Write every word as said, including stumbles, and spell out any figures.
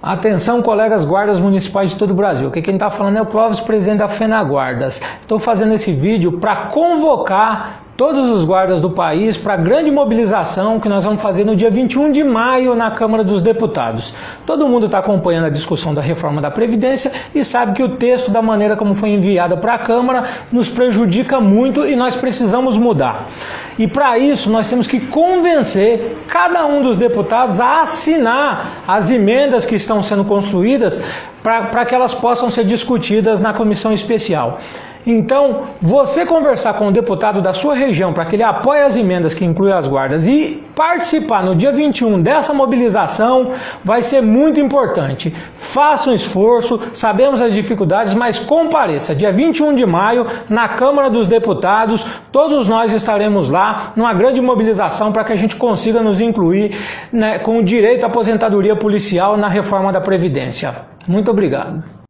Atenção, colegas guardas municipais de todo o Brasil. Aqui quem está falando é o Clóvis, presidente da FENAGuardas. Estou fazendo esse vídeo para convocar todos os guardas do país para a grande mobilização que nós vamos fazer no dia vinte e um de maio na Câmara dos Deputados. Todo mundo está acompanhando a discussão da reforma da Previdência e sabe que o texto, da maneira como foi enviada para a Câmara, nos prejudica muito e nós precisamos mudar. E para isso nós temos que convencer cada um dos deputados a assinar as emendas que estão sendo construídas para que elas possam ser discutidas na comissão especial. Então, você conversar com o deputado da sua região para que ele apoie as emendas que incluem as guardas e participar no dia vinte e um dessa mobilização vai ser muito importante. Faça um esforço, sabemos as dificuldades, mas compareça. Dia vinte e um de maio, na Câmara dos Deputados, todos nós estaremos lá numa grande mobilização para que a gente consiga nos incluir, né, com o direito à aposentadoria policial na reforma da Previdência. Muito obrigado.